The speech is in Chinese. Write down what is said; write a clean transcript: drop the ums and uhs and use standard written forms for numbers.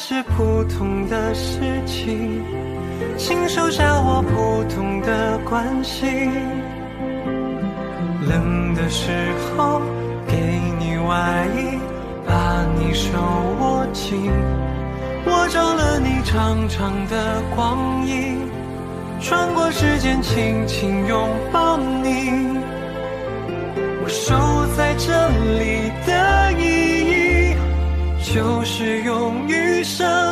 是普通的事情，请收下我普通的关心。冷的时候给你外衣，把你手握紧，我找了你长长的光阴，穿过时间轻轻拥抱你。我守在这里的意义，就是用余生